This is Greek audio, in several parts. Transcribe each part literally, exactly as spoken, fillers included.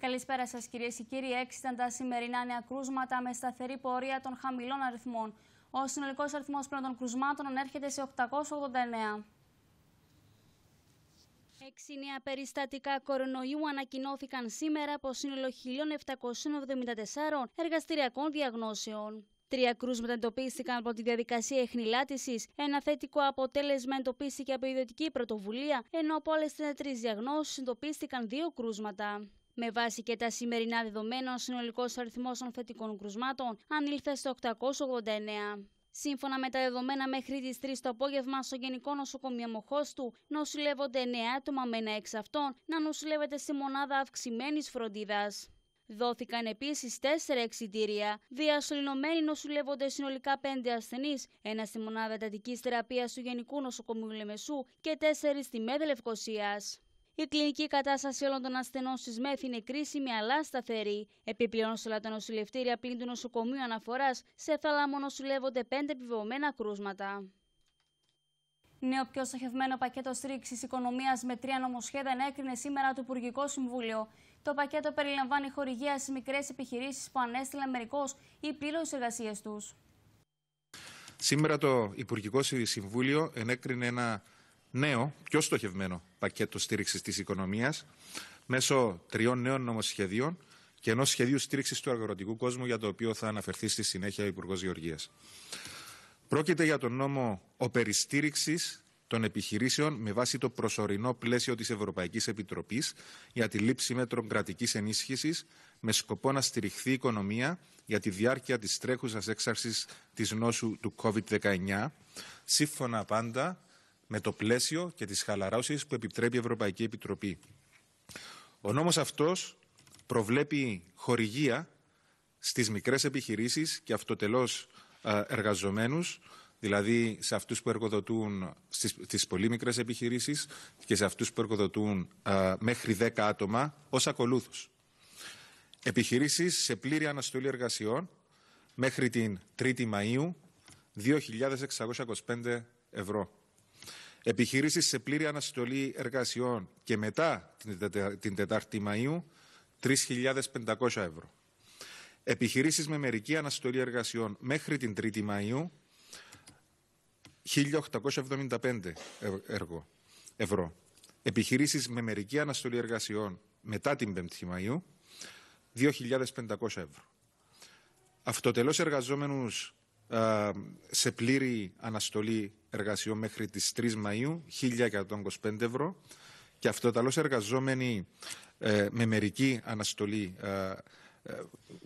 Καλησπέρα σας, κυρίες και κύριοι. Έξι ήταν τα σημερινά νέα κρούσματα με σταθερή πορεία των χαμηλών αριθμών. Ο συνολικός αριθμός πλέον των κρουσμάτων ανέρχεται σε οκτακόσια ογδόντα εννέα. Έξι νέα περιστατικά κορονοϊού ανακοινώθηκαν σήμερα από σύνολο χίλια επτακόσια εβδομήντα τέσσερα εργαστηριακών διαγνώσεων. Τρία κρούσματα εντοπίστηκαν από τη διαδικασία εχνηλάτησης, ένα θετικό αποτέλεσμα εντοπίστηκε από ιδιωτική πρωτοβουλία, ενώ από άλλες τρεις διαγνώσεις εντοπίστηκαν δύο κρούσματα. Με βάση και τα σημερινά δεδομένα, ο συνολικός αριθμός των θετικών κρουσμάτων ανήλθε στο οκτακόσια ογδόντα εννέα. Σύμφωνα με τα δεδομένα, μέχρι τις τρεις το απόγευμα στο Γενικό Νοσοκομείο Μοχώστου νοσηλεύονται εννέα άτομα, με ένα εξ αυτών να νοσηλεύεται στη μονάδα αυξημένης φροντίδας. Δόθηκαν επίσης τέσσερα εξιτήρια. Διασωληνωμένοι νοσηλεύονται συνολικά πέντε ασθενείς, ένα στη μονάδα εντατικής θεραπείας του Γενικού Νοσοκομείου Λεμεσού και τέσσερις στη ΜΕΔ Λευκωσίας. Η κλινική κατάσταση όλων των ασθενών στις ΜΕΘ είναι κρίσιμη αλλά σταθερή. Επιπλέον, σε όλα τα νοσηλευτήρια πλην του νοσοκομείου αναφοράς, σε θάλαμο νοσηλεύονται πέντε επιβεβαιωμένα κρούσματα. Νέο πιο στοχευμένο πακέτο στήριξης οικονομίας με τρία νομοσχέδια ενέκρινε σήμερα το Υπουργικό Συμβούλιο. Το πακέτο περιλαμβάνει χορηγία στις μικρές επιχειρήσεις που ανέστηλαν μερικώς ή πλήρως τις εργασίες τους. Σήμερα το Υπουργικό Συμβούλιο ενέκρινε ένα νέο, πιο στοχευμένο πακέτο στήριξης της οικονομίας μέσω τριών νέων νομοσχεδίων και ενός σχεδίου στήριξης του αγροτικού κόσμου, για το οποίο θα αναφερθεί στη συνέχεια ο Υπουργός Γεωργίας. Πρόκειται για τον νόμο οπεριστήριξης των επιχειρήσεων με βάση το προσωρινό πλαίσιο της Ευρωπαϊκής Επιτροπής για τη λήψη μέτρων κρατικής ενίσχυσης με σκοπό να στηριχθεί η οικονομία για τη διάρκεια της τρέχουσας έξαρσης της νόσου του κόβιντ δεκαεννέα, σύμφωνα πάντα με το πλαίσιο και τις χαλαρώσεις που επιτρέπει η Ευρωπαϊκή Επιτροπή. Ο νόμος αυτός προβλέπει χορηγία στις μικρές επιχειρήσεις και αυτοτελώς εργαζομένους, δηλαδή σε αυτούς που εργοδοτούν στις, στις πολύ μικρές επιχειρήσεις και σε αυτούς που εργοδοτούν α, μέχρι δέκα άτομα, ως ακολούθους. Επιχειρήσεις σε πλήρη αναστολή εργασιών μέχρι την τρίτη Μαΐου, δύο χιλιάδες εξακόσια είκοσι πέντε ευρώ. Επιχειρήσεις σε πλήρη αναστολή εργασιών και μετά την τετάρτη Μαΐου, τρεις χιλιάδες πεντακόσια ευρώ. Επιχειρήσεις με μερική αναστολή εργασιών μέχρι την τρίτη Μαΐου, χίλια οκτακόσια εβδομήντα πέντε ευρώ. Επιχειρήσεις με μερική αναστολή εργασιών μετά την πέμπτη Μαΐου, δύο χιλιάδες πεντακόσια ευρώ. Αυτοτελώς εργαζόμενους α, σε πλήρη αναστολή εργασιών μέχρι τις τρεις Μαΐου, χίλια εκατόν είκοσι πέντε ευρώ. Και αυτοτελώς εργαζόμενοι ε, με μερική αναστολή ε, ε,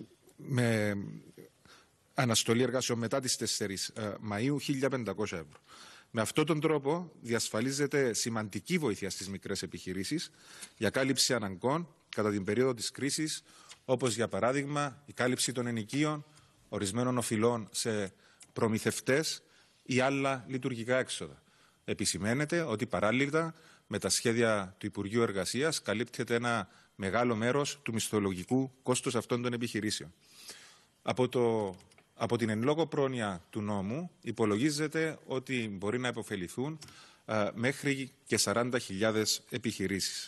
με αναστολή εργάσεων μετά τις τέσσερις Μαΐου, χίλια πεντακόσια ευρώ. Με αυτόν τον τρόπο διασφαλίζεται σημαντική βοήθεια στις μικρές επιχειρήσεις για κάλυψη αναγκών κατά την περίοδο της κρίσης, όπως για παράδειγμα η κάλυψη των ενοικίων, ορισμένων οφειλών σε προμηθευτές ή άλλα λειτουργικά έξοδα. Επισημαίνεται ότι παράλληλα με τα σχέδια του Υπουργείου Εργασίας καλύπτεται ένα μεγάλο μέρος του μισθολογικού κόστους αυτών των επιχειρήσεων. Από, το, από την εν λόγω πρόνοια του νόμου υπολογίζεται ότι μπορεί να υποφεληθούν α, μέχρι και σαράντα χιλιάδες επιχειρήσεις.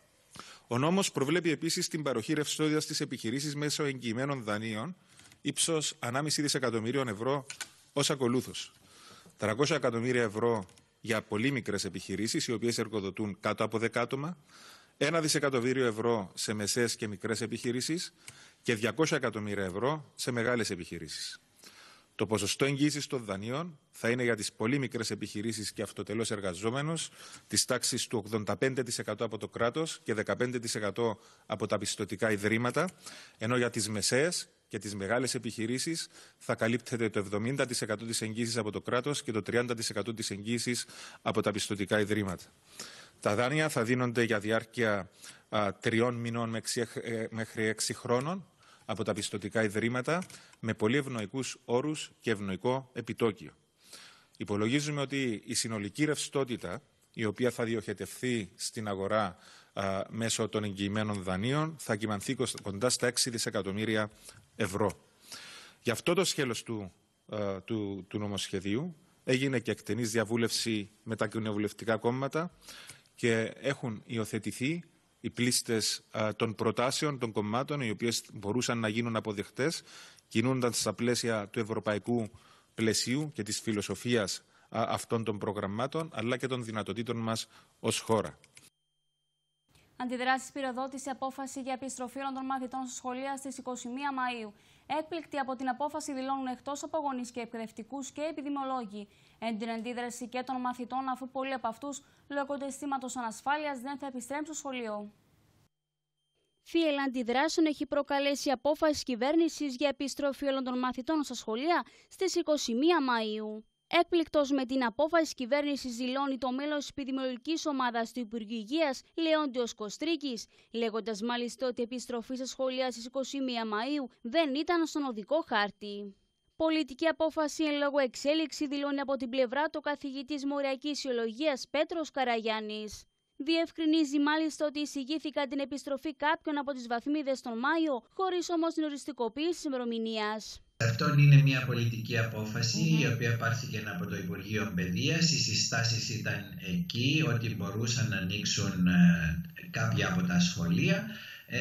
Ο νόμος προβλέπει επίσης την παροχή ρευστότητας στις επιχειρήσεις μέσω εγγυημένων δανείων ύψος ενάμιση δισεκατομμυρίων ευρώ ως ακολούθως. τριακόσια εκατομμύρια ευρώ για πολύ μικρές επιχειρήσεις, οι οποίες εργοδοτούν κάτω από δέκα άτομα, ένα δισεκατομμύριο ευρώ σε μεσαίες και μικρές επιχειρήσεις και διακόσια εκατομμύρια ευρώ σε μεγάλες επιχειρήσεις. Το ποσοστό εγγύησης των δανείων θα είναι για τις πολύ μικρές επιχειρήσεις και αυτοτελώς εργαζόμενους της τάξης του ογδόντα πέντε τοις εκατό από το κράτος και δεκαπέντε τοις εκατό από τα πιστωτικά ιδρύματα, ενώ για τις μεσαίες και τις μεγάλες επιχειρήσεις θα καλύπτεται το εβδομήντα τοις εκατό της εγγύησης από το κράτος και το τριάντα τοις εκατό της εγγύησης από τα πιστωτικά ιδρύματα. Τα δάνεια θα δίνονται για διάρκεια α, τριών μηνών μέχρι έξι χρόνων από τα πιστωτικά ιδρύματα με πολύ ευνοϊκούς όρους και ευνοϊκό επιτόκιο. Υπολογίζουμε ότι η συνολική ρευστότητα, η οποία θα διοχετευθεί στην αγορά α, μέσω των εγγυημένων δανείων, θα κυμανθεί κοντά στα έξι δισεκατομμύρια ευρώ. Γι' αυτό το σκέλος του, α, του, του νομοσχεδίου έγινε και εκτενής διαβούλευση με τα κοινοβουλευτικά κόμματα και έχουν υιοθετηθεί οι πλήστες των προτάσεων των κομμάτων, οι οποίες μπορούσαν να γίνουν αποδεκτές, κινούνταν στα πλαίσια του ευρωπαϊκού πλαισίου και της φιλοσοφίας αυτών των προγραμμάτων, αλλά και των δυνατοτήτων μας ως χώρα. Αντιδράσεις πυροδότησε απόφαση για επιστροφή όλων των μαθητών στα σχολεία στις είκοσι μία Μαΐου. Έκπληκτοι από την απόφαση δηλώνουν εκτός από γονείς και εκπαιδευτικούς και επιδημιολόγοι. Έντονη αντίδραση και των μαθητών, αφού πολλοί από αυτούς, λόγω του αισθήματος ανασφάλειας, δεν θα επιστρέψουν στο σχολείο. Φύελα αντιδράσεων έχει προκαλέσει η απόφαση κυβέρνησης για επιστροφή όλων των μαθητών στα σχολεία στις είκοσι μία Μαΐου. Έκπληκτος με την απόφαση της κυβέρνησης, δηλώνει το μέλος της επιδημιολογικής ομάδας του Υπουργείου Υγείας, Λεόντιος Κωστρίκης, λέγοντας μάλιστα ότι η επιστροφή στα σχολεία στις είκοσι μία Μαΐου δεν ήταν στον οδικό χάρτη. Πολιτική απόφαση εν λόγω εξέλιξη, δηλώνει από την πλευρά του καθηγητής Μοριακής Ιολογίας Πέτρος Καραγιάννης. Διευκρινίζει μάλιστα ότι εισηγήθηκαν την επιστροφή κάποιων από τις βαθμίδες τον Μάιο, χωρίς όμως την οριστικοποίηση της ημερομηνίας. Αυτό είναι μια πολιτική απόφαση mm-hmm. η οποία πάρθηκε από το Υπουργείο Παιδείας. Οι συστάσεις ήταν εκεί ότι μπορούσαν να ανοίξουν ε, κάποια από τα σχολεία. Ε,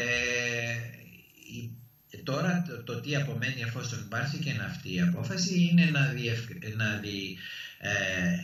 η, τώρα το, το τι απομένει εφόσον πάρθηκε αυτή η απόφαση είναι να, διευκ, να, δι, ε,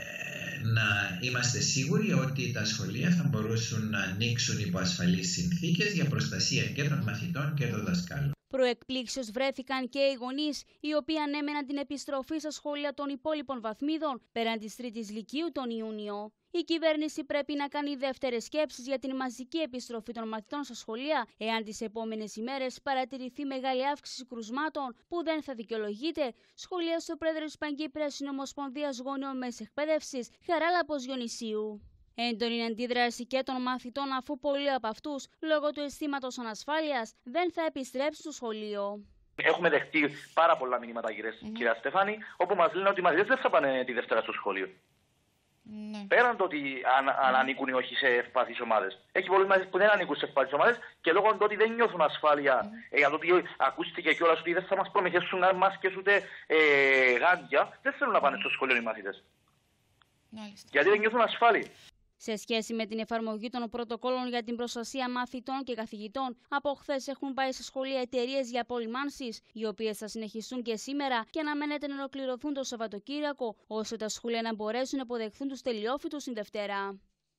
να είμαστε σίγουροι ότι τα σχολεία θα μπορούσαν να ανοίξουν υπό ασφαλείς συνθήκες για προστασία και των μαθητών και των δασκάλων. Προεκπλήξεως βρέθηκαν και οι γονείς, οι οποίοι ανέμεναν την επιστροφή στα σχολεία των υπόλοιπων βαθμίδων πέραν της τρίτης Λυκείου τον Ιούνιο. Η κυβέρνηση πρέπει να κάνει δεύτερες σκέψεις για την μαζική επιστροφή των μαθητών στα σχολεία, εάν τις επόμενες ημέρες παρατηρηθεί μεγάλη αύξηση κρουσμάτων που δεν θα δικαιολογείται, σχολίασε ο πρόεδρος της Παγκύπριας Συνομοσπονδίας Γονιών Μέσης Εκπαίδευσης, Χαράλαμπος Διονυσίου. Έντονη αντίδραση και των μαθητών, αφού πολλοί από αυτούς, λόγω του αισθήματος ανασφάλειας, δεν θα επιστρέψουν στο σχολείο. Έχουμε δεχτεί πάρα πολλά μηνύματα, mm-hmm. κυρία Στέφανη, όπου μας λένε ότι οι μαθητές δεν θα πάνε τη Δευτέρα στο σχολείο. Mm-hmm. Πέραν το ότι αν, αν ανήκουν ή όχι σε ευπαθείς ομάδες. Έχει πολλούς μαθητές που δεν ανήκουν σε ευπαθείς ομάδες και λόγω του ότι δεν νιώθουν ασφάλεια, mm-hmm. ε, για το οποίο ακούστηκε κιόλας ότι δεν θα μας προμηθέσουν μάσκες ούτε ε, γάντια, δεν θέλουν να πάνε στο σχολείο οι μαθητές. Mm-hmm. Γιατί δεν νιώθουν ασφάλεια. Σε σχέση με την εφαρμογή των πρωτοκόλων για την προστασία μαθητών και καθηγητών, από χθες έχουν πάει σε σχολεία εταιρείες για απολυμάνσεις, οι οποίες θα συνεχιστούν και σήμερα και αναμένεται να ολοκληρωθούν το Σαββατοκύριακο, ώστε τα σχολεία να μπορέσουν να αποδεχθούν τους τελειόφοιτους την Δευτέρα.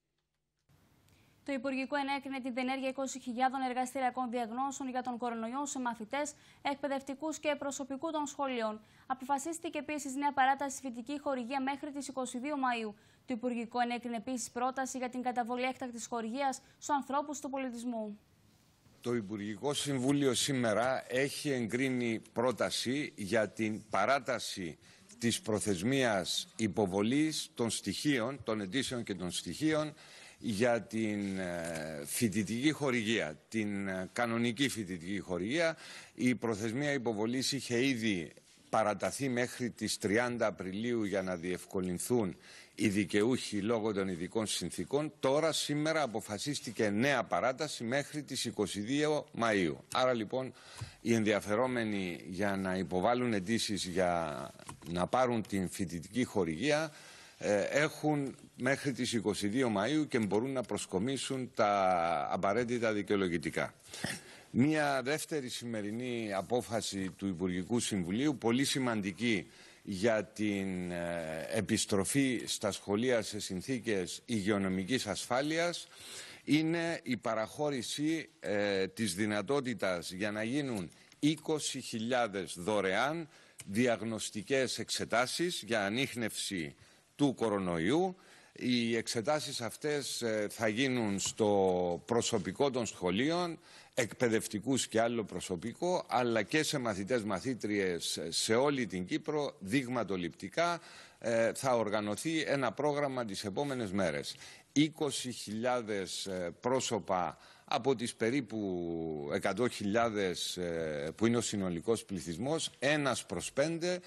Το Υπουργικό ενέκρινε την διενέργεια είκοσι χιλιάδων εργαστηριακών διαγνώσεων για τον κορονοϊό σε μαθητές, εκπαιδευτικούς και προσωπικού των σχολείων. Αποφασίστηκε επίσης νέα παράταση φοιτητική χορηγία μέχρι τις είκοσι δύο Μαΐου. Το Υπουργικό ενέκρινε επίσης πρόταση για την καταβολή έκτακτης χορηγίας στους ανθρώπους του πολιτισμού. Το Υπουργικό Συμβούλιο σήμερα έχει εγκρίνει πρόταση για την παράταση της προθεσμίας υποβολής των στοιχείων, των αιτήσεων και των στοιχείων για την φοιτητική χορηγία, την κανονική φοιτητική χορηγία. Η προθεσμία υποβολής είχε ήδη παραταθεί μέχρι τις τριάντα Απριλίου για να διευκολυνθούν οι δικαιούχοι λόγω των ειδικών συνθήκων. Τώρα σήμερα αποφασίστηκε νέα παράταση μέχρι τις είκοσι δύο Μαΐου. Άρα λοιπόν οι ενδιαφερόμενοι για να υποβάλουν αιτήσεις για να πάρουν την φοιτητική χορηγία ε, έχουν μέχρι τις είκοσι δύο Μαΐου και μπορούν να προσκομίσουν τα απαραίτητα δικαιολογητικά. Μία δεύτερη σημερινή απόφαση του Υπουργικού Συμβουλίου, πολύ σημαντική για την επιστροφή στα σχολεία σε συνθήκες υγειονομικής ασφάλειας, είναι η παραχώρηση ε, της δυνατότητας για να γίνουν είκοσι χιλιάδες δωρεάν διαγνωστικές εξετάσεις για ανίχνευση του κορονοϊού. Οι εξετάσεις αυτές ε, θα γίνουν στο προσωπικό των σχολείων, εκπαιδευτικούς και άλλο προσωπικό, αλλά και σε μαθητές μαθήτριες σε όλη την Κύπρο, δείγματοληπτικά. Ε, θα οργανωθεί ένα πρόγραμμα τις επόμενες μέρες. είκοσι χιλιάδες πρόσωπα από τις περίπου εκατό χιλιάδες που είναι ο συνολικός πληθυσμός, ένας προς πέντε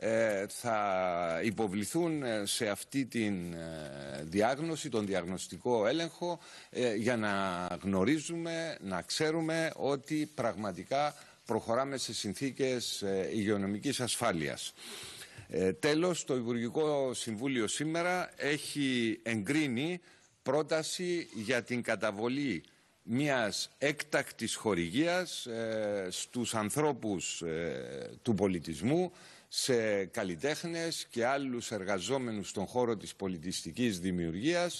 θα υποβληθούν σε αυτή την διάγνωση, τον διαγνωστικό έλεγχο, για να γνωρίζουμε, να ξέρουμε ότι πραγματικά προχωράμε σε συνθήκες υγειονομικής ασφάλειας. Ε, τέλος, το Υπουργικό Συμβούλιο σήμερα έχει εγκρίνει πρόταση για την καταβολή μιας έκτακτης χορηγίας ε, στους ανθρώπους ε, του πολιτισμού, σε καλλιτέχνες και άλλους εργαζόμενους στον χώρο της πολιτιστικής δημιουργίας.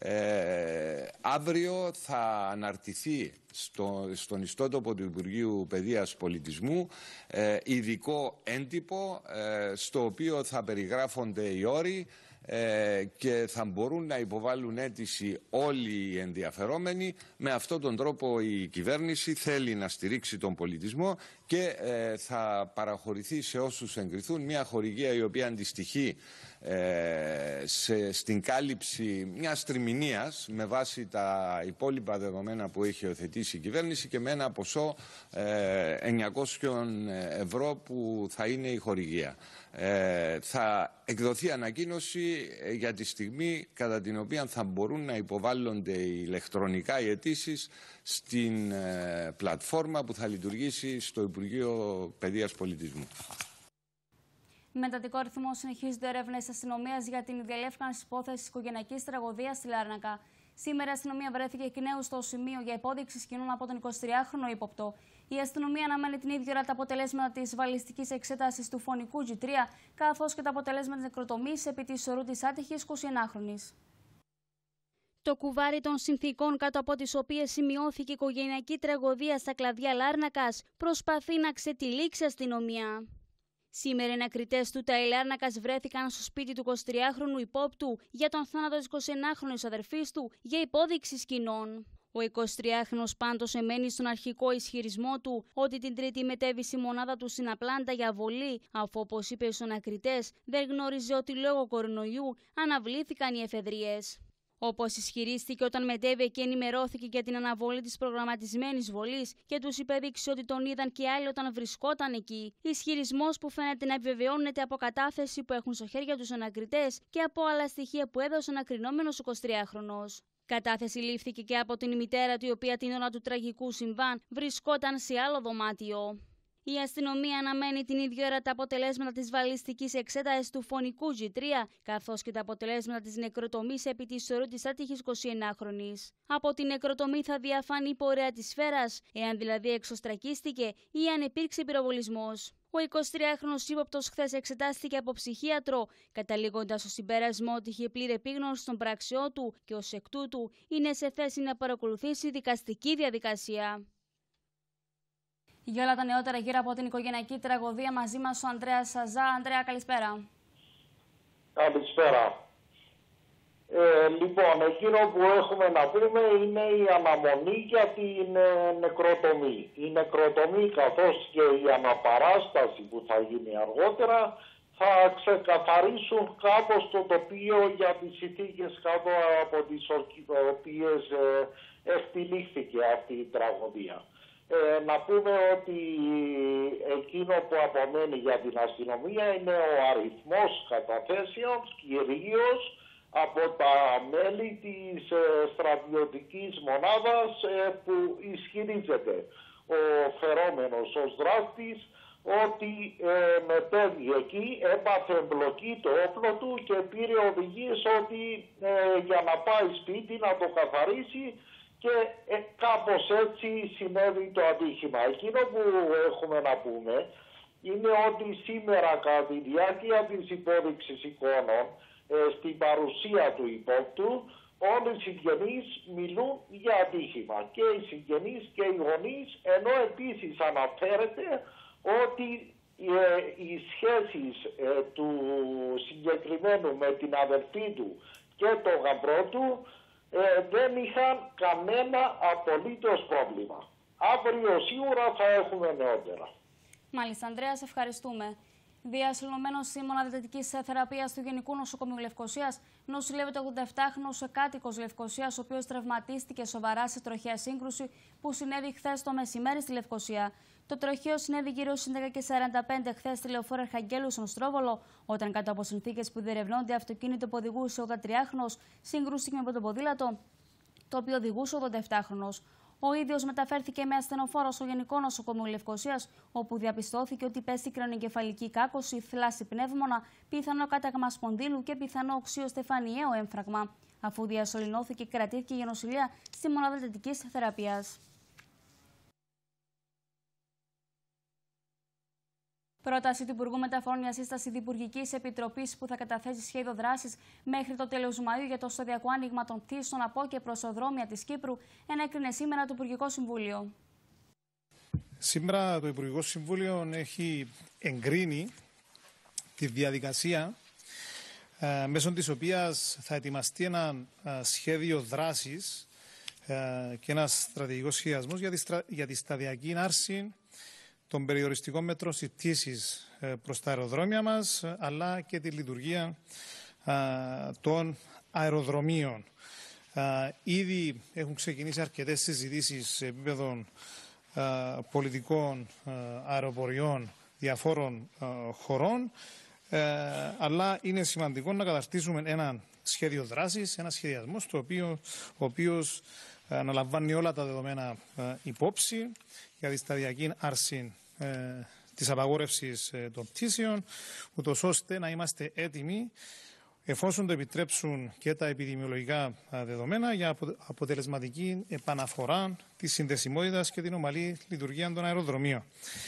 Ε, αύριο θα αναρτηθεί στο, στον ιστότοπο του Υπουργείου Παιδείας Πολιτισμού ε, ειδικό έντυπο ε, στο οποίο θα περιγράφονται οι όροι ε, και θα μπορούν να υποβάλουν αίτηση όλοι οι ενδιαφερόμενοι. Με αυτόν τον τρόπο η κυβέρνηση θέλει να στηρίξει τον πολιτισμό και ε, θα παραχωρηθεί σε όσους εγκριθούν μια χορηγία η οποία αντιστοιχεί ε, σε, στην κάλυψη μιας τριμηνίας με βάση τα υπόλοιπα δεδομένα που έχει υιοθετήσει η κυβέρνηση και με ένα ποσό ε, εννιακόσια ευρώ που θα είναι η χορηγία. Ε, θα εκδοθεί ανακοίνωση για τη στιγμή κατά την οποία θα μπορούν να υποβάλλονται ηλεκτρονικά οι αιτήσεις στην ε, πλατφόρμα που θα λειτουργήσει στο Υπουργείο Παιδείας Πολιτισμού. Με εντατικό ρυθμό συνεχίζονται έρευνες αστυνομίας για την διαλεύκανση υπόθεσης οικογενειακής τραγωδίας στη Λάρνακα. Σήμερα η αστυνομία βρέθηκε εκ νέου στο σημείο για υπόδειξη σκηνών από τον εικοσιτριάχρονο ύποπτο. Η αστυνομία αναμένει την ίδια ώρα τα αποτελέσματα της βαλιστικής εξέτασης του φωνικού τζι τρία, καθώς και τα αποτελέσματα της νεκροτομής επί της σωρού της άτυχης εικοσιενάχρονης. Το κουβάρι των συνθήκων κάτω από τις οποίες σημειώθηκε η οικογενειακή τραγωδία στα κλαδιά Λάρνακας προσπαθεί να ξετυλίξει αστυνομία. Σήμερα οι ανακριτές του ΤΑΙ Λάρνακας βρέθηκαν στο σπίτι του εικοσιτριάχρονου υπόπτου για τον θάνατο της εικοσιενάχρονης αδερφής του για υπόδειξη σκηνών. Ο εικοσιτριάχρονος πάντως εμένει στον αρχικό ισχυρισμό του ότι την Τρίτη μετέβη η μονάδα του στην Απλάντα για βολή, αφού όπως είπε στους ανακριτές δεν γνώριζε ότι λόγω κορονοϊού αναβλήθηκαν οι εφεδρίες. Όπως ισχυρίστηκε όταν μετέβη και ενημερώθηκε για την αναβολή της προγραμματισμένης βολής και τους υπέδειξε ότι τον είδαν και άλλοι όταν βρισκόταν εκεί. Ισχυρισμός που φαίνεται να επιβεβαιώνεται από κατάθεση που έχουν στο χέρια τους ανακριτές και από άλλα στοιχεία που έδωσε ο ανακρινόμενος εικοσιτριάχρονος. Κατάθεση λήφθηκε και από την μητέρα του, η οποία την ώρα του τραγικού συμβάν βρισκόταν σε άλλο δωμάτιο. Η αστυνομία αναμένει την ίδια ώρα τα αποτελέσματα της βαλιστικής εξέτασης του φωνικού τζι τρία, καθώς και τα αποτελέσματα της νεκροτομής επί της σωρού της άτυχης εικοσιενάχρονης. Από την νεκροτομή θα διαφάνει η πορεία της σφαίρας, εάν δηλαδή εξωστρακίστηκε ή αν υπήρξε πυροβολισμός. Ο εικοσιτριάχρονος ύποπτος χθες εξετάστηκε από ψυχίατρο, καταλήγοντας στο συμπέρασμα ότι είχε πλήρη επίγνωση των πράξεών του και ως εκ τούτου είναι σε θέση να παρακολουθήσει δικαστική διαδικασία. Για όλα τα νεότερα γύρω από την οικογενειακή τραγωδία, μαζί μας ο Ανδρέας Σαζά. Ανδρέα, καλησπέρα. Καλησπέρα. Ε, λοιπόν, εκείνο που έχουμε να πούμε είναι η αναμονή για την ε, νεκροτομή. Η νεκροτομή καθώς και η αναπαράσταση που θα γίνει αργότερα θα ξεκαθαρίσουν κάπως το τοπίο για τις συνθήκες κάτω από τις οποίες ε, εκτελήχθηκε αυτή η τραγωδία. Ε, να πούμε ότι εκείνο που απομένει για την αστυνομία είναι ο αριθμός καταθέσεων, κυρίως από τα μέλη της ε, στρατιωτικής μονάδας ε, που ισχυρίζεται ο φερόμενος ως δράστης ότι ε, μετέβη εκεί, έπαθε εμπλοκή το όπλο του και πήρε οδηγίες ότι ε, για να πάει σπίτι να το καθαρίσει και ε, κάπως έτσι συνέβη το ατύχημα. Εκείνο που έχουμε να πούμε είναι ότι σήμερα κατά τη διάρκεια της υπόδειξης εικόνων ε, στην παρουσία του υπόπτου όλοι οι συγγενείς μιλούν για ατύχημα. Και οι συγγενείς και οι γονείς, ενώ επίσης αναφέρεται ότι ε, οι σχέσεις ε, του συγκεκριμένου με την αδερφή του και το γαμπρό του Ε, δεν είχαν κανένα απολύτως πρόβλημα. Αύριο σίγουρα θα έχουμε νεότερα. Μάλιστα, Ανδρέα, σε ευχαριστούμε. Διασωλωμένος στη μονάδα διδακτικής θεραπείας του Γενικού Νοσοκομείου Λευκωσίας νοσηλεύεται ο ογδοεπτάχρονος κάτοικος Λευκωσίας, ο οποίος τραυματίστηκε σοβαρά σε τροχαία σύγκρουση που συνέβη χθες το μεσημέρι στη Λευκωσία. Το τροχαίο συνέβη γύρω στις έντεκα και σαράντα πέντε χθες στη λεωφόρο Αρχαγγέλου στον Στρόβολο, όταν κάτω από συνθήκες που διερευνώνται αυτοκίνητο που οδηγούσε ο ογδοατριάχρονος σύγκρουστηκε με το ποδήλατο, το οποίο οδηγούσε ο ογδοεπτάχρονος. Ο ίδιος μεταφέρθηκε με ασθενοφόρο στο Γενικό Νοσοκομείο Λευκωσίας, όπου διαπιστώθηκε ότι πέστη κρανιογκεφαλική κάκωση, θλάση πνεύμονα, πιθανό κάταγμα σπονδύλου και πιθανό οξύο στεφανιαίο έμφραγμα. αφού διασωληνώθηκε και κρατήθηκε για νοσηλεία στη μονάδα εντατικής θεραπείας. Πρόταση του Υπουργού Μεταφορών για σύσταση Διυπουργικής Επιτροπής που θα καταθέσει σχέδιο δράσης μέχρι το τέλος Μαΐου για το σταδιακό άνοιγμα των πτήσεων από και προσοδρόμια της Κύπρου ενέκρινε σήμερα το Υπουργικό Συμβούλιο. Σήμερα το Υπουργικό Συμβούλιο έχει εγκρίνει τη διαδικασία ε, μέσω της οποίας θα ετοιμαστεί ένα ε, σχέδιο δράσης ε, και ένας στρατηγικός σχεδιασμός για τη, στρα... για τη σταδιακή άρση των περιοριστικών μέτρων στις πτήσεις προς τα αεροδρόμια μας, αλλά και τη λειτουργία α, των αεροδρομίων. Α, ήδη έχουν ξεκινήσει αρκετές συζητήσεις σε επίπεδο α, πολιτικών α, αεροποριών διαφόρων α, χωρών, α, αλλά είναι σημαντικό να καταρτήσουμε ένα σχέδιο δράσης, ένα σχεδιασμό στο οποίο, ο οποίος αναλαμβάνει όλα τα δεδομένα α, υπόψη για τη σταδιακή άρση ε, της απαγόρευσης ε, των πτήσεων, ούτως ώστε να είμαστε έτοιμοι, εφόσον το επιτρέψουν και τα επιδημιολογικά δεδομένα, για αποτελεσματική επαναφορά της συνδεσιμότητας και την ομαλή λειτουργία των αεροδρομίων.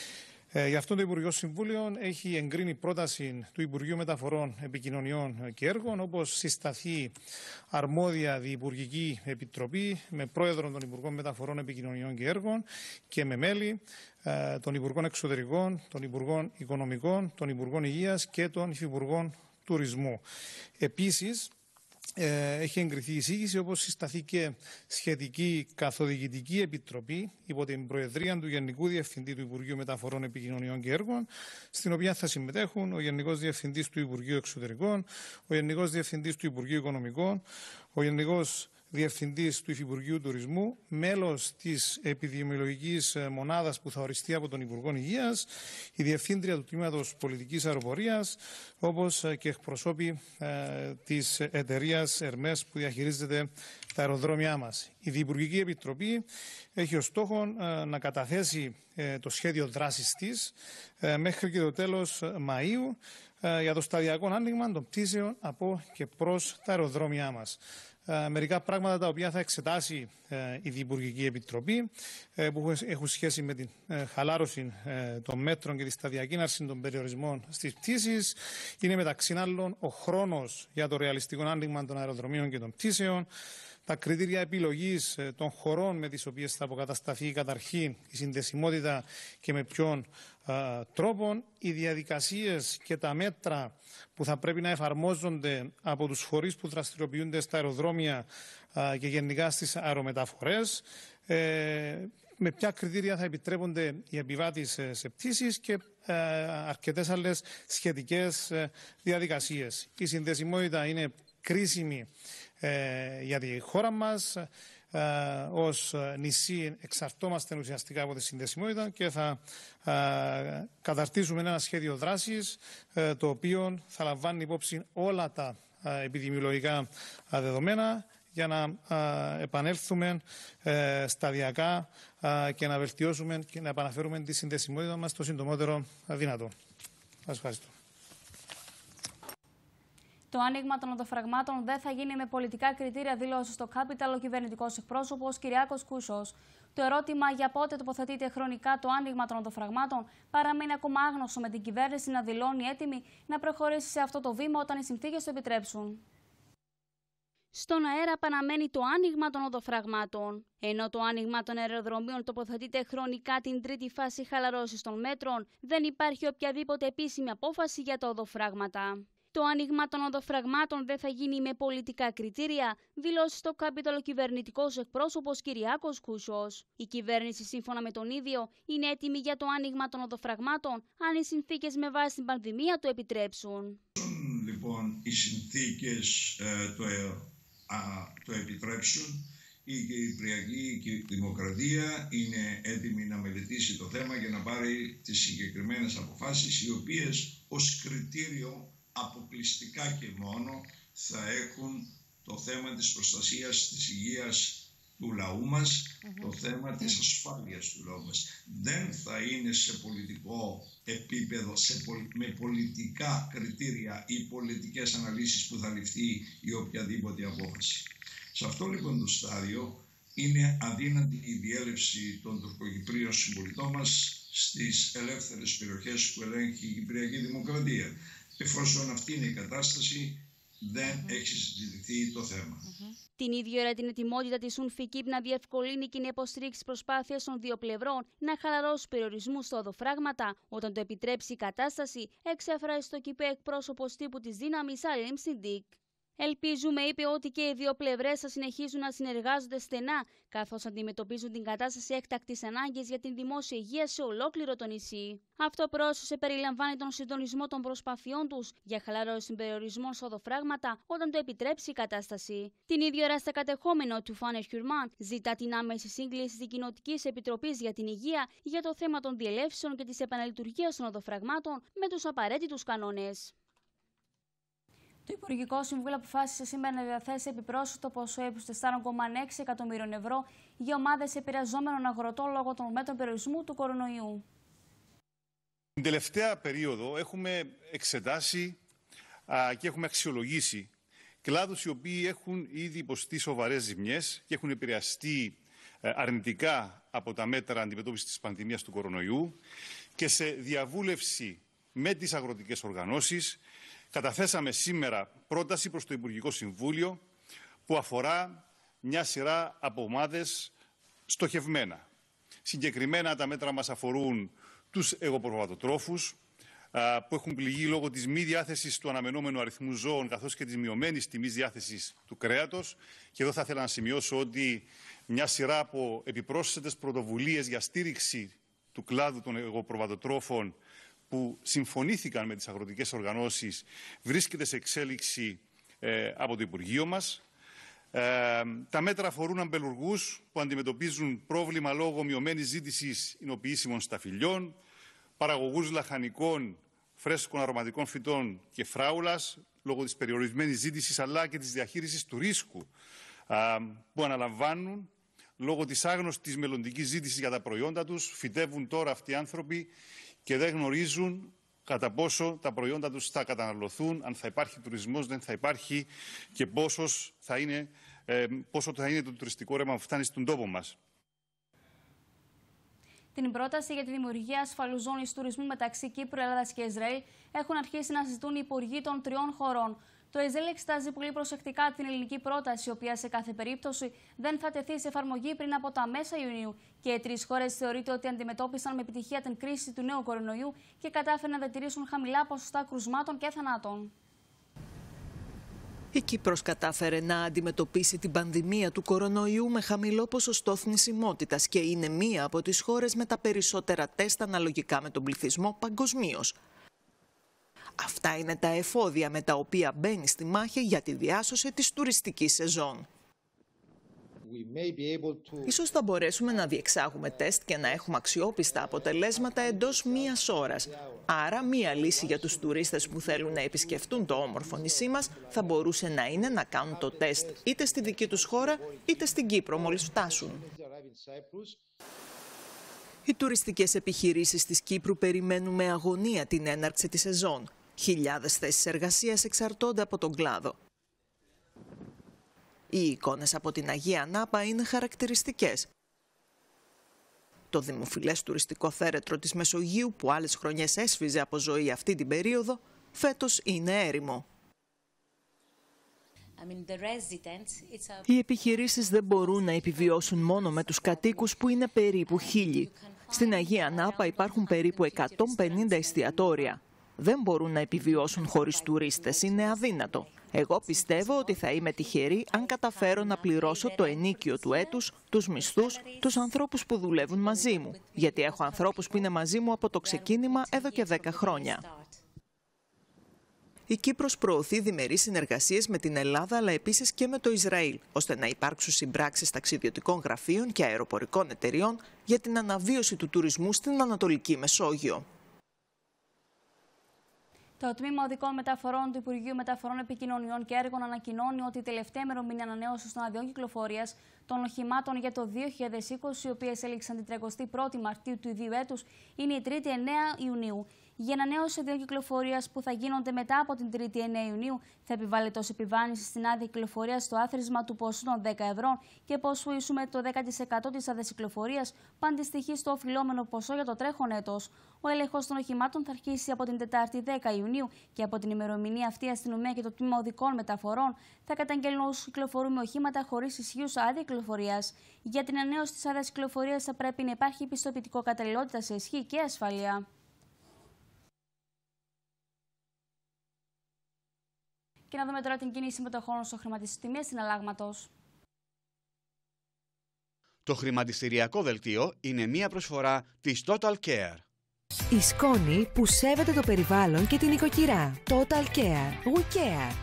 Ε, γι' αυτό το Υπουργικό Συμβούλιο έχει εγκρίνει πρόταση του Υπουργείου Μεταφορών, Επικοινωνιών και Έργων, όπως συσταθεί αρμόδια διυπουργική επιτροπή με πρόεδρο των Υπουργών Μεταφορών, Επικοινωνιών και Έργων και με μέλη ε, των Υπουργών Εξωτερικών, των Υπουργών Οικονομικών, των Υπουργών Υγείας και των Υφυπουργών Τουρισμού. Επίσης, Ε, έχει εγκριθεί η εισήγηση, όπως συσταθεί σχετική καθοδηγητική επιτροπή υπό την Προεδρία του Γενικού Διευθυντή του Υπουργείου Μεταφορών, Επικοινωνιών και Έργων, στην οποία θα συμμετέχουν ο Γενικός Διευθυντής του Υπουργείου Εξωτερικών, ο Γενικός Διευθυντής του Υπουργείου Οικονομικών, ο Γενικός Διευθυντής του Υφυπουργείου Τουρισμού, μέλος της επιδημιολογικής μονάδας που θα οριστεί από τον Υπουργό Υγείας, η Διευθύντρια του Τμήματος Πολιτικής Αεροπορίας, όπως και εκπροσώποι ε, της εταιρείας Ερμές που διαχειρίζεται τα αεροδρόμια μας. Η Διυπουργική Επιτροπή έχει ως στόχο ε, να καταθέσει ε, το σχέδιο δράσης της ε, μέχρι και το τέλος Μαΐου ε, για το σταδιακό άνοιγμα των πτήσεων από και προς τα αεροδρόμια μας. Ε, μερικά πράγματα τα οποία θα εξετάσει ε, η Διυπουργική Επιτροπή ε, που έχουν σχέση με την ε, χαλάρωση ε, των μέτρων και τη σταδιακή άρση των περιορισμών στις πτήσεις είναι μεταξύ άλλων ο χρόνος για το ρεαλιστικό άνοιγμα των αεροδρομίων και των πτήσεων, τα κριτήρια επιλογής ε, των χωρών με τις οποίες θα αποκατασταθεί καταρχήν η συνδεσιμότητα και με ποιον ε, τρόπον, οι διαδικασίες και τα μέτρα που θα πρέπει να εφαρμόζονται από τους φορείς που δραστηριοποιούνται στα αεροδρόμια ε, και γενικά στις αερομεταφορές, ε, με ποια κριτήρια θα επιτρέπονται οι επιβάτες σε πτήσεις και ε, αρκετές άλλες σχετικές ε, διαδικασίες. Η συνδεσιμότητα είναι κρίσιμη ε, για τη χώρα μας. Ε, ως νησί εξαρτώμαστε ουσιαστικά από τη συνδεσιμότητα και θα ε, καταρτήσουμε ένα σχέδιο δράσης ε, το οποίο θα λαμβάνει υπόψη όλα τα ε, επιδημιολογικά ε, δεδομένα για να ε, επανέλθουμε ε, σταδιακά ε, και να βελτιώσουμε και να επαναφέρουμε τη συνδεσιμότητα μας το συντομότερο δυνατό. Σας ευχαριστώ. Το άνοιγμα των οδοφραγμάτων δεν θα γίνει με πολιτικά κριτήρια, δήλωσε στο Capital ο κυβερνητικός εκπρόσωπος Κυριάκος Κούσος. Το ερώτημα για πότε τοποθετείται χρονικά το άνοιγμα των οδοφραγμάτων παραμένει ακόμα άγνωστο, με την κυβέρνηση να δηλώνει έτοιμη να προχωρήσει σε αυτό το βήμα όταν οι συνθήκες το επιτρέψουν. Στον αέρα παραμένει το άνοιγμα των οδοφραγμάτων. Ενώ το άνοιγμα των αεροδρομίων τοποθετείται χρονικά την τρίτη φάση χαλαρώσης των μέτρων, δεν υπάρχει οποιαδήποτε επίσημη απόφαση για τα οδοφράγματα. Το άνοιγμα των οδοφραγμάτων δεν θα γίνει με πολιτικά κριτήρια, δηλώσει στο Capital ο κυβερνητικός εκπρόσωπος Κυριάκος Κούσος. Η κυβέρνηση, σύμφωνα με τον ίδιο, είναι έτοιμη για το άνοιγμα των οδοφραγμάτων, αν οι συνθήκες με βάση την πανδημία το επιτρέψουν. Λοιπόν, οι συνθήκες ε, το, ε, α, το επιτρέψουν, η Κυπριακή Δημοκρατία είναι έτοιμη να μελετήσει το θέμα και να πάρει τις συγκεκριμένες αποφάσεις, οι οποίες ως κριτήριο αποκλειστικά και μόνο θα έχουν το θέμα της προστασίας της υγείας του λαού μας, mm-hmm. το θέμα της ασφάλειας του λαού μας. Δεν θα είναι σε πολιτικό επίπεδο, σε πολι... με πολιτικά κριτήρια ή πολιτικές αναλύσεις που θα ληφθεί η οποιαδήποτε απόφαση. Σε αυτό λοιπόν το στάδιο είναι αδύνατη η διέλευση των τουρκοκυπρίων συμπολιτών μας στις ελεύθερες περιοχές που ελέγχει η Κυπριακή Δημοκρατία. Εφόσον αυτή είναι η κατάσταση, δεν mm-hmm. έχει συζητηθεί το θέμα. Mm-hmm. Την ίδια ώρα την ετοιμότητα της UNFICYP να διευκολύνει και να υποστηρίξει προσπάθειες των δύο πλευρών να χαλαρώσει περιορισμούς στα οδοφράγματα όταν το επιτρέψει η κατάσταση, εξέφρασε στο ΚΥΠΕ εκπρόσωπος τύπου της δύναμης Αλέμ Σιντίκ. Ελπίζουμε, είπε, ότι και οι δύο πλευρές θα συνεχίσουν να συνεργάζονται στενά, καθώς αντιμετωπίζουν την κατάσταση έκτακτης ανάγκης για την δημόσια υγεία σε ολόκληρο το νησί. Αυτό πρόσθεσε περιλαμβάνει τον συντονισμό των προσπαθειών τους για χαλαρώσεις των περιορισμών στα οδοφράγματα όταν το επιτρέψει η κατάσταση. Την ίδια ώρα, στα κατεχόμενο του Φάνε Χιουρμάν ζητά την άμεση σύγκληση της Κοινοτικής Επιτροπής για την Υγεία για το θέμα των διελεύσεων και της επαναλειτουργίας των οδοφραγμάτων με τους απαραίτητους κανόνες. Το Υπουργικό Συμβούλιο αποφάσισε σήμερα να διαθέσει επιπρόσθετο ποσό ύψους τέσσερα κόμμα έξι εκατομμύριων ευρώ για ομάδες επηρεαζόμενων αγροτών λόγω των μέτρων περιορισμού του κορονοϊού. Την τελευταία περίοδο έχουμε εξετάσει α, και έχουμε αξιολογήσει κλάδους οι οποίοι έχουν ήδη υποστεί σοβαρές ζημιές και έχουν επηρεαστεί ε, αρνητικά από τα μέτρα αντιμετώπισης της πανδημίας του κορονοϊού, και σε διαβούλευση με τις αγροτικές οργανώσεις καταθέσαμε σήμερα πρόταση προς το Υπουργικό Συμβούλιο που αφορά μια σειρά από ομάδες στοχευμένα. Συγκεκριμένα τα μέτρα μας αφορούν τους εγωπροβατοτρόφους που έχουν πληγεί λόγω της μη διάθεσης του αναμενόμενου αριθμού ζώων καθώς και της μειωμένης τιμής διάθεσης του κρέατος. Και εδώ θα ήθελα να σημειώσω ότι μια σειρά από επιπρόσθετες πρωτοβουλίες για στήριξη του κλάδου των εγωπροβατοτρόφων που συμφωνήθηκαν με τις αγροτικές οργανώσεις βρίσκεται σε εξέλιξη ε, από το Υπουργείο μας. Ε, τα μέτρα αφορούν αμπελουργούς που αντιμετωπίζουν πρόβλημα λόγω μειωμένης ζήτησης εινοποιήσιμων σταφυλιών, παραγωγούς λαχανικών, φρέσκων αρωματικών φυτών και φράουλας λόγω της περιορισμένης ζήτησης αλλά και της διαχείρισης του ρίσκου ε, που αναλαμβάνουν λόγω της άγνωστης μελλοντικής ζήτησης για τα προϊόντα τους. Φυτεύουν τώρα αυτοί οι άνθρωποι και δεν γνωρίζουν κατά πόσο τα προϊόντα τους θα καταναλωθούν, αν θα υπάρχει τουρισμός, δεν θα υπάρχει και πόσος θα είναι, ε, πόσο θα είναι το τουριστικό ρεύμα που φτάνει στον τόπο μας. Την πρόταση για τη δημιουργία ασφαλούς ζώνης τουρισμού μεταξύ Κύπρου, Ελλάδας και Ισραήλ έχουν αρχίσει να συζητούν οι υπουργοί των τριών χωρών. Το Ισραήλ εξετάζει πολύ προσεκτικά την ελληνική πρόταση, η οποία σε κάθε περίπτωση δεν θα τεθεί σε εφαρμογή πριν από τα μέσα Ιουνίου. Και οι τρεις χώρες θεωρείται ότι αντιμετώπισαν με επιτυχία την κρίση του νέου κορονοϊού και κατάφεραν να διατηρήσουν χαμηλά ποσοστά κρουσμάτων και θανάτων. Η Κύπρος κατάφερε να αντιμετωπίσει την πανδημία του κορονοϊού με χαμηλό ποσοστό θνησιμότητας και είναι μία από τις χώρες με τα περισσότερα τεστ αναλογικά με τον πληθυσμό παγκοσμίως. Αυτά είναι τα εφόδια με τα οποία μπαίνει στη μάχη για τη διάσωση της τουριστικής σεζόν. To... Ίσως θα μπορέσουμε να διεξάγουμε τεστ και να έχουμε αξιόπιστα αποτελέσματα εντός μίας ώρας. Άρα μία λύση για τους τουρίστες που θέλουν να επισκεφτούν το όμορφο νησί μας θα μπορούσε να είναι να κάνουν το τεστ είτε στη δική τους χώρα είτε στην Κύπρο μόλις φτάσουν. Οι τουριστικές επιχειρήσεις της Κύπρου περιμένουν με αγωνία την έναρξη της σεζόν. Χιλιάδες θέσεις εργασίας εξαρτώνται από τον κλάδο. Οι εικόνες από την Αγία Νάπα είναι χαρακτηριστικές. Το δημοφιλές τουριστικό θέρετρο της Μεσογείου, που άλλες χρονιές έσφιζε από ζωή αυτή την περίοδο, φέτος είναι έρημο. Οι επιχειρήσεις δεν μπορούν να επιβιώσουν μόνο με τους κατοίκους που είναι περίπου χίλιοι. Στην Αγία Νάπα υπάρχουν περίπου εκατόν πενήντα εστιατόρια. Δεν μπορούν να επιβιώσουν χωρίς τουρίστες, είναι αδύνατο. Εγώ πιστεύω ότι θα είμαι τυχερή αν καταφέρω να πληρώσω το ενίκιο του έτους, τους μισθούς, τους ανθρώπους που δουλεύουν μαζί μου. Γιατί έχω ανθρώπους που είναι μαζί μου από το ξεκίνημα εδώ και δέκα χρόνια. Η Κύπρος προωθεί διμερείς συνεργασίες με την Ελλάδα αλλά επίσης και με το Ισραήλ, ώστε να υπάρξουν συμπράξεις ταξιδιωτικών γραφείων και αεροπορικών εταιριών για την αναβίωση του τουρισμού στην Ανατολική Μεσόγειο. Το Τμήμα Οδικών Μεταφορών του Υπουργείου Μεταφορών, Επικοινωνιών και Έργων ανακοινώνει ότι η τελευταία ημερομηνία ανανέωσης των αδειών κυκλοφορίας των οχημάτων για το δύο χιλιάδες είκοσι, οι οποίες έληξαν την τριγωστή πρώτη Μαρτίου του ιδίου έτους, είναι η Τρίτη εννέα Ιουνίου. Για ανανέωση αδειών κυκλοφορίας που θα γίνονται μετά από την Τρίτη εννέα Ιουνίου, θα επιβάλλεται ως επιβάρυνση στην άδεια κυκλοφορίας στο άθροισμα του ποσού των δέκα ευρώ και ποσού ίσου με το δέκα τοις εκατό της άδειας κυκλοφορίας που αντιστοιχεί στο οφειλόμενο ποσό για το τρέχον έτος. Ο έλεγχος των οχημάτων θα αρχίσει από την Τετάρτη δέκα Ιουνίου και από την ημερομηνία αυτή η αστυνομία και το Τμήμα Οδικών Μεταφορών θα καταγγέλνουν όσους κυκλοφορούν με οχήματα χωρίς ισχύουσα άδεια κυκλοφορίας. Για την ανανέωση της άδειας κυκλοφορίας θα πρέπει να υπάρχει πιστοποιητικό καταλληλότητα σε ισχύ και ασφάλεια. Και να δούμε τώρα την κίνηση μετοχών στο χρηματιστήριο τιμές συναλλάγματος. Το χρηματιστηριακό δελτίο είναι μία προσφορά της Total Care. Η σκόνη που σέβεται το περιβάλλον και την οικοκυρά. Total Care. We care.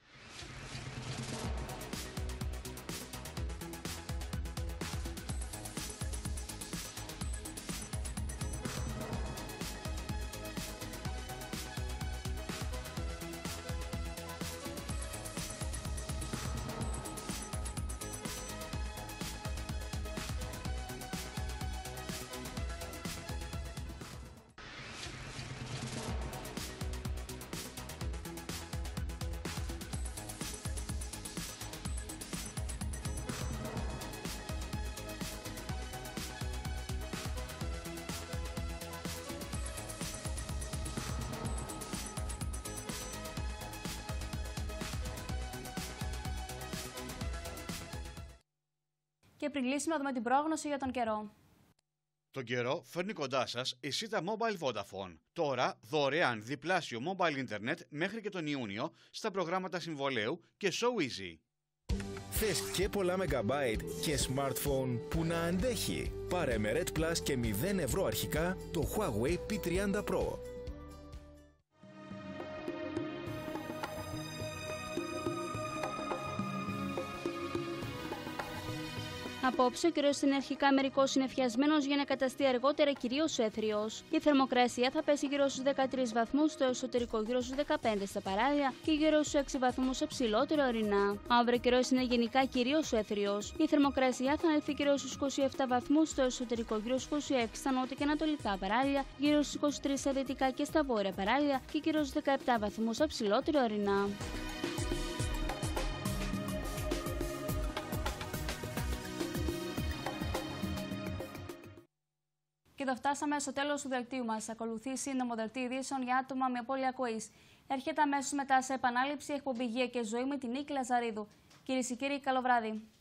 Και πριν κλείσουμε, να δούμε την πρόγνωση για τον καιρό. Τον καιρό φέρνει κοντά σας η Sita Mobile Vodafone. Τώρα δωρεάν διπλάσιο mobile internet μέχρι και τον Ιούνιο στα προγράμματα συμβολέου και So Easy. Θες και πολλά μεγαμπάιτ και smartphone που να αντέχει. Πάρε με Red Plus και μηδέν ευρώ αρχικά το Huawei πι τριάντα Pro. Απόψε, ο καιρός είναι αρχικά μερικώς συννεφιασμένος για να καταστεί αργότερα κυρίως έθριος. Η θερμοκρασία θα πέσει γύρω στους δεκατρείς βαθμούς στο εσωτερικό, γύρω στους δεκαπέντε στα παράλια και γύρω στους έξι βαθμούς σε ψηλότερο ορεινά. Αύριο ο καιρός είναι γενικά κυρίως έθριος. Η θερμοκρασία θα ανέλθει γύρω στους είκοσι επτά βαθμούς στο εσωτερικό, γύρω στους είκοσι έξι στα νότια και ανατολικά παράλια, γύρω στους είκοσι τρεις στα δυτικά και στα βόρεια παράλια και γύρω στους δεκαεπτά βαθμούς σε ψηλότερο ορεινά. Και εδώ φτάσαμε στο τέλος του δελτίου μας. Ακολουθεί σύντομο δελτίο ειδήσεων για άτομα με απώλεια ακοής. Έρχεται αμέσως μετά σε επανάληψη εκπομπή Γεία και Ζωή με την Νίκη Λαζαρίδου. Κυρίες και κύριοι, καλό βράδυ.